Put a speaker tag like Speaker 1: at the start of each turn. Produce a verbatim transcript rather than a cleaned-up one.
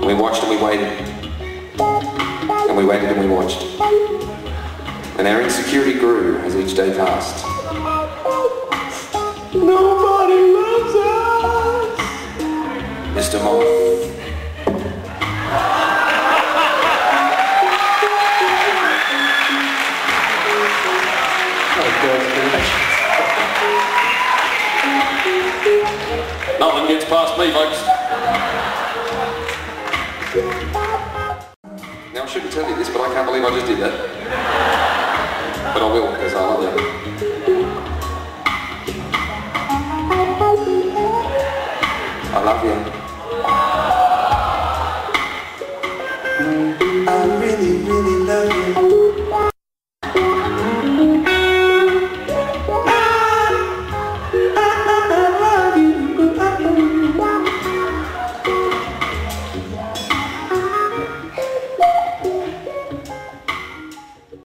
Speaker 1: we watched and we waited. And we waited and we watched. And our insecurity grew as each day passed. Nobody loves us! Mister Moth. Nothing gets past me, folks. Now I shouldn't tell you this, but I can't believe I just did that. But I will, because I love you. I love you.